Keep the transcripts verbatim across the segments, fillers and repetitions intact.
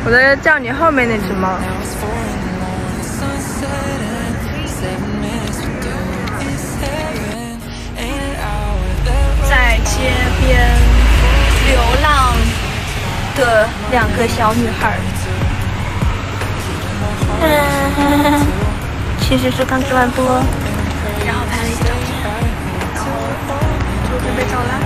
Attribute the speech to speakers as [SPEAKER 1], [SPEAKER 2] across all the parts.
[SPEAKER 1] 我在叫你后面那只猫。在街边流浪的两个小女孩，嗯，其实是刚吃完播，然后拍了一些照片，然后就准备走了。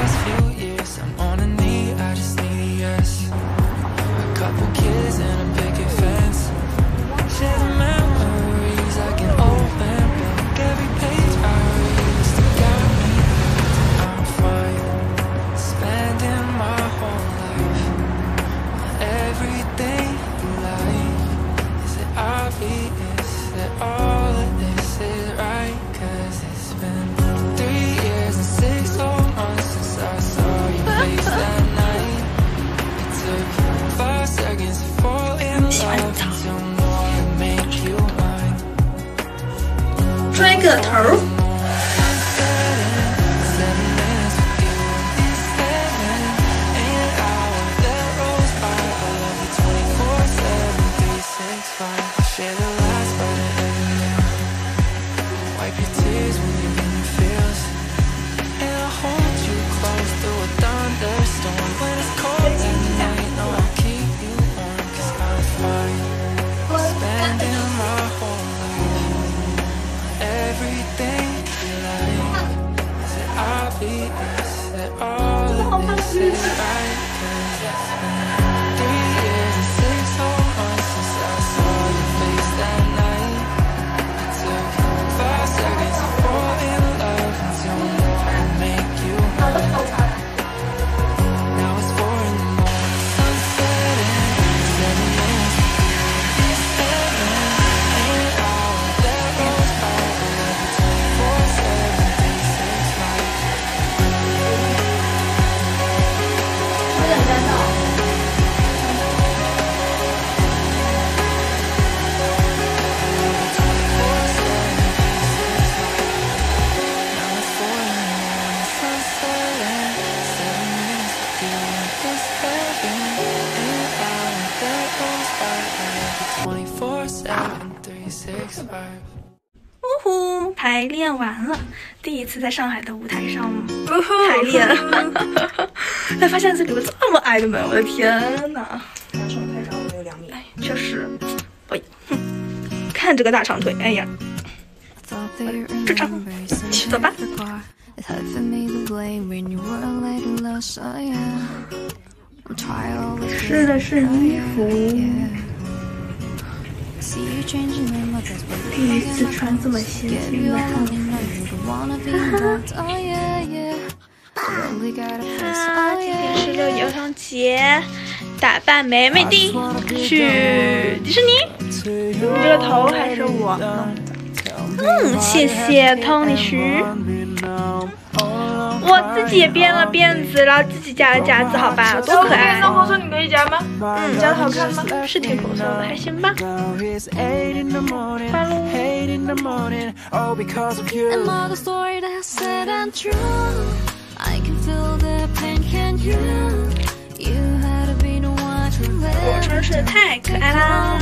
[SPEAKER 1] 拽个头儿，呜呼，排练完了，第一次在上海的舞台上排练，才发现这里有这么矮的门，我的天哪！大长腿上我有两米，哎，确实，哎，看这个大长腿，哎呀，正常，走吧。试的是衣服。 第一次穿这么先进的服，哈，今天是六一儿童节，打扮美美的去迪士尼。你这个头还是我弄的，嗯，谢谢 Tony 徐。我自己也编了辫子，然后自己加了夹子，好吧，多可爱！那红色你可以夹吗？嗯，夹的好看吗？是挺红色的，还行吧。发喽！我真是太可爱啦！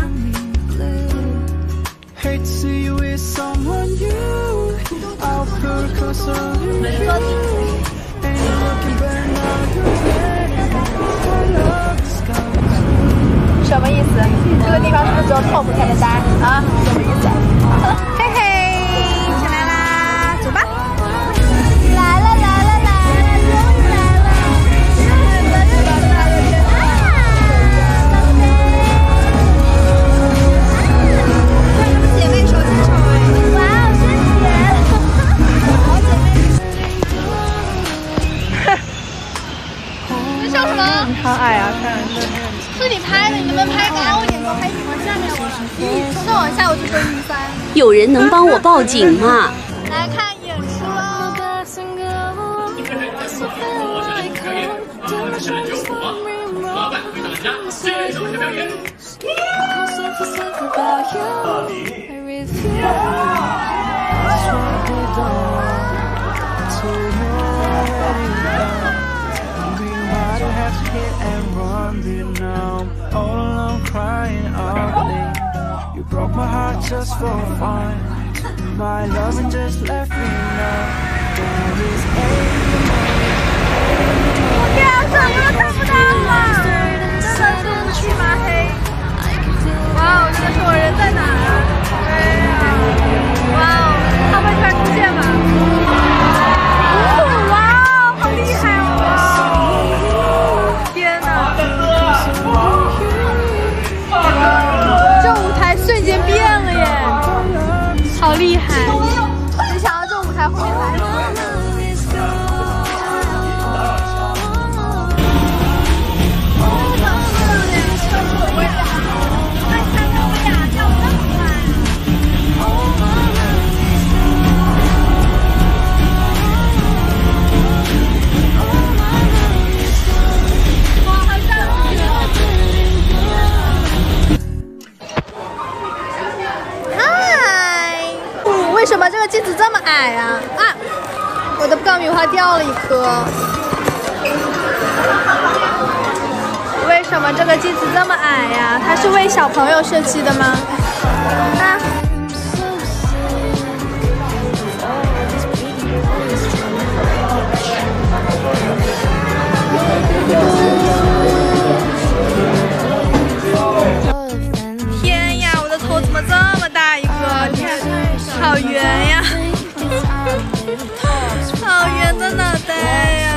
[SPEAKER 1] Hate to see you with someone new. I'll focus on you. And you're looking better now. I love the sky. 什么意思？这个地方是不是只有 top 才能搭啊？什么意思？嘿嘿，起来啦，走吧。来了来了来了，终于来了！超矮啊！看是你拍的，你能不能拍高一点？给我拍往下面往，再往下我就跟一三。
[SPEAKER 2] 有人能帮我报警吗？
[SPEAKER 1] 来看演出喽！
[SPEAKER 3] 老板回到家，这个小表演。到底。
[SPEAKER 4] And run, now all alone.
[SPEAKER 1] You broke my heart just for fun. My loving just left me numb. There is ache.
[SPEAKER 4] 天啊，什么都看不到了，真的是乌漆麻黑。哇哦，这个是我人在哪儿啊？哎呀，哇哦，他会突然出现吗？哦，哇哦，好厉害哦！哇哦，天哪！这舞台瞬间变了耶，好厉害！没想到这舞台后面还有。 为什么这个镜子这么矮啊？啊！我的爆米花掉了一颗。为什么这个镜子这么矮呀？它是为小朋友设计的吗？啊！天呀，我的头怎么这么大一个？你看。 好圆呀，好圆的脑袋呀，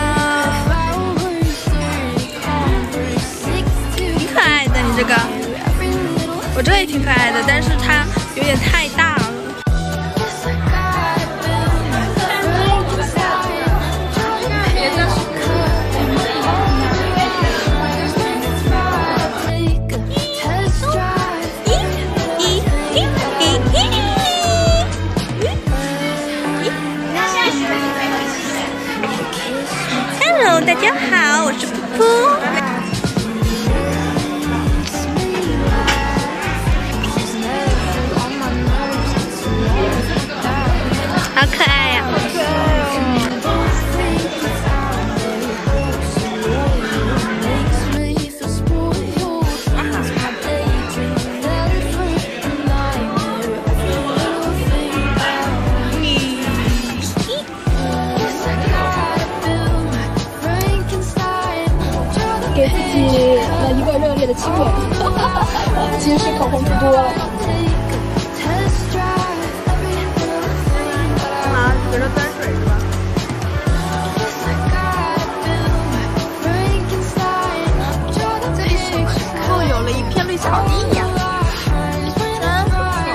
[SPEAKER 4] 挺可爱的。你这个，我这个也挺可爱的，但是它有点太大了。Hello， 大家好，我是噗噗。好可爱呀！好可爱给自己了一个热烈的亲吻，其实是口红涂多了。啊，给它端水是吧？这里是又有了一片绿草地呀。嗯，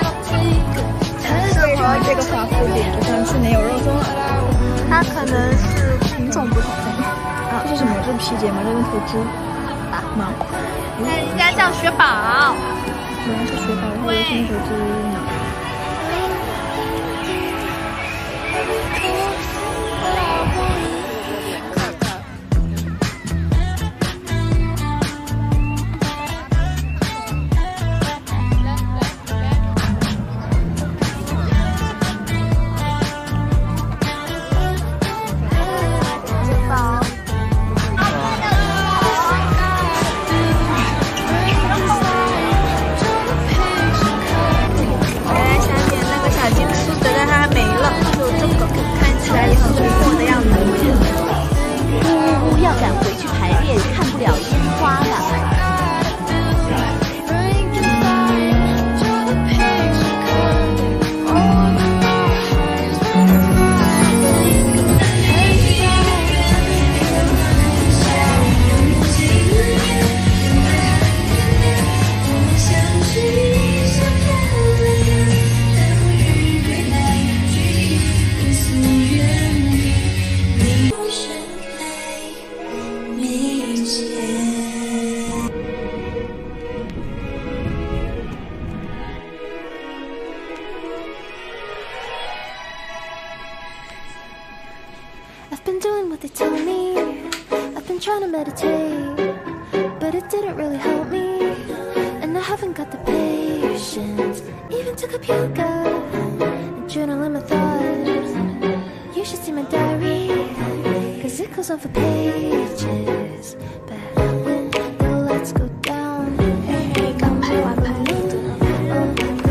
[SPEAKER 4] 适合这个华夫点，就像去年有肉松了。它可能是品种不同。 这是什么？这是皮节吗？这跟头猪啊吗？它应该叫雪宝。原来是雪宝，我以为是那头猪呢。I've been doing what they tell me. I've been trying to meditate, but it didn't really help me. And I haven't got the patience. Even took up yoga and journaling my thoughts. You should see my diary, cause it goes on for pages. But when the lights go down, hey, hey, come on, oh,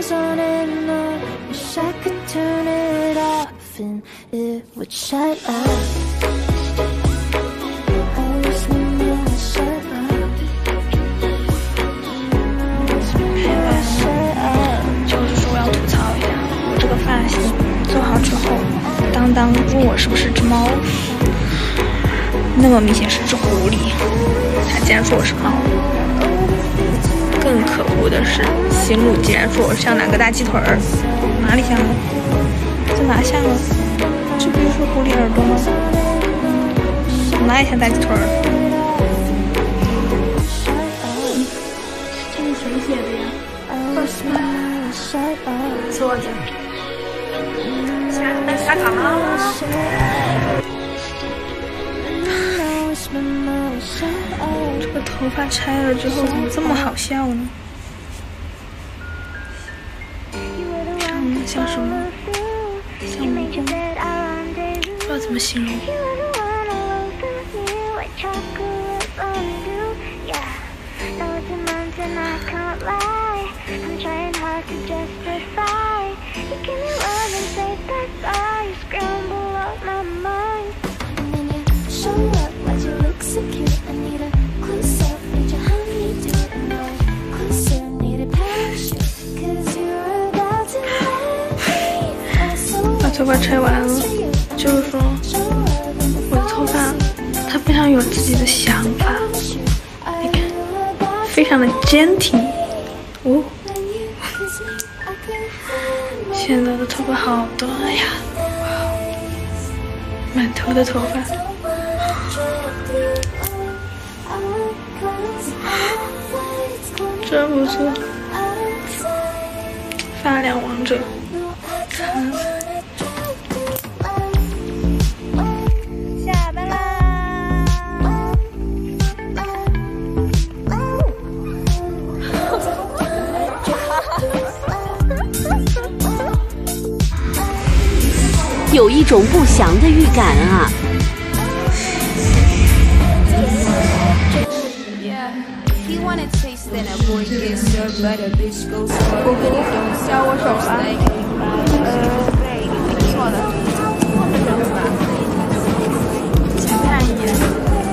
[SPEAKER 4] goes on and on. Wish I could turn it off and it would shut up. I wish my mind would shut up. Shut up.
[SPEAKER 5] 就是说我要吐槽一下，我这个发型做好之后，当当问我是不是只猫，那么明显是只狐狸，他竟然说我是猫。更可恶的是，新路竟然说我像两个大鸡腿儿，哪里像了？这哪像了？这不是狐狸耳朵吗？哪里像大鸡腿儿？这是谁写的呀？二十八，坐着。那下岗了。这个头发拆了之后怎么这么好笑呢？长得像什么？像蜈蚣，不知道怎么形容。把头发拆完了，就是说我的头发它非常有自己的想法，你看，非常的坚挺哦。现在的头发好多呀，满头的头发。真不错，发量王者，看，下班啦！
[SPEAKER 2] 有一种不祥的预感啊！
[SPEAKER 5] 教我手吧。呃，对，不错的。先看一眼。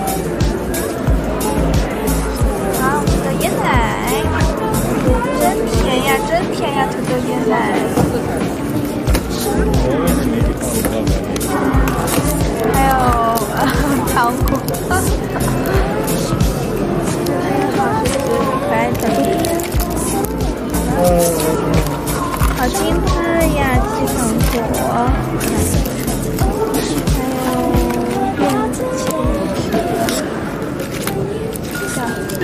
[SPEAKER 5] 好，土豆椰奶，真甜呀，真甜呀，土豆椰奶。还有呃糖果。白的，好精致呀！这些糖果，还有变形小冰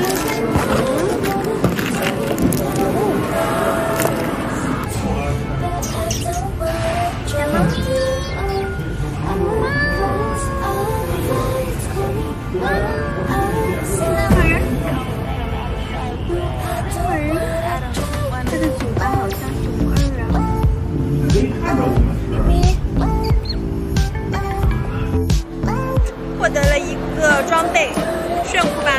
[SPEAKER 5] 获得了一个装备，炫酷吧？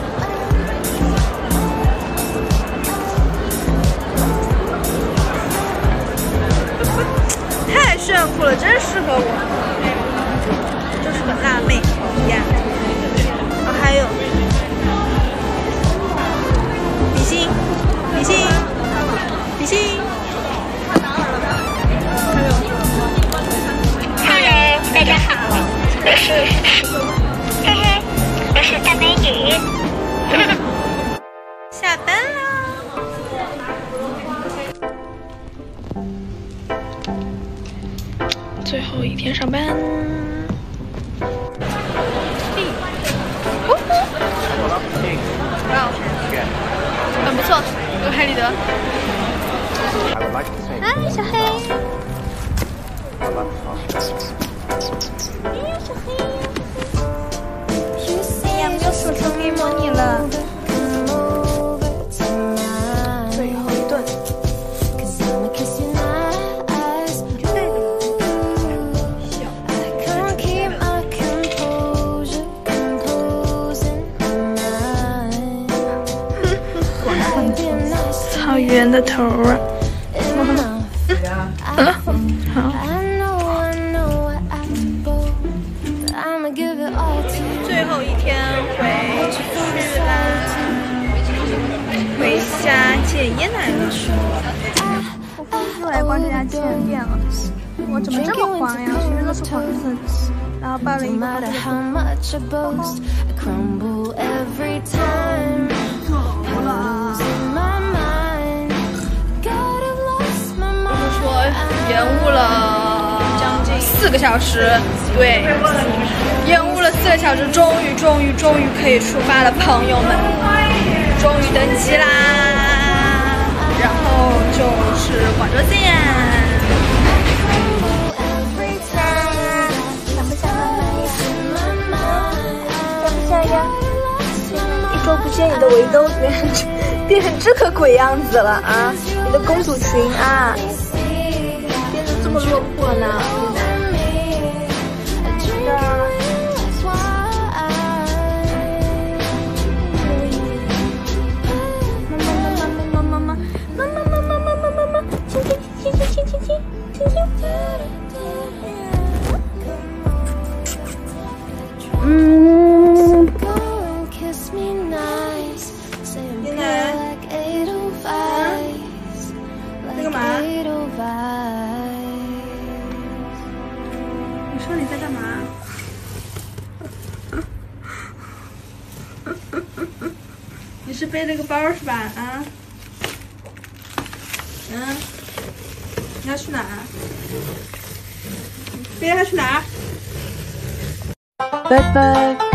[SPEAKER 5] 太炫酷了，真适合我，就是个辣妹呀！啊，还有比心，比心，比心。Hello， 大家好，我是，嘿嘿，我是大美女。下班啦！最后一天上班。很不错，有海里德。嗨，小黑。哎呀，小黑。哎呀，没有手手可以摸你了。最后一顿。草原的头啊！ 好。最后一天回去啦，回家见爷奶了。我估计又来逛这家旗舰店了。我怎么这么黄呀？全身都是黄色的。然后抱了一个好我们说延误了将近四个小时，对，延误了四个小时，终于终于终于可以出发了，朋友们，终于登机啦！然后就是广州见。一周不见，你的围兜变成变成这个鬼样子了啊！你的公主裙啊，变得这么落魄呢？妈妈妈妈妈妈妈妈妈妈妈妈妈妈妈，亲亲亲亲亲亲亲亲亲。嗯。爷奶，在干嘛？你说你在干嘛？你是背了个包是吧？啊？嗯？你要去哪儿？背着它去哪儿？
[SPEAKER 1] 拜拜。